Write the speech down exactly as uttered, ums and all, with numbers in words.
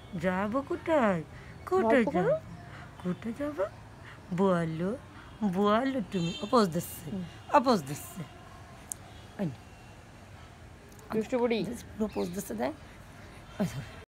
যাবো কোথায়? কোথায় যাবো? কোথায় যাবো? বলো বলো তুমি। অপোজ দিচ্ছে অপোজ দিচ্ছে দুষ্টু বুড়ি প্রপোজ দিচ্ছে দেয়।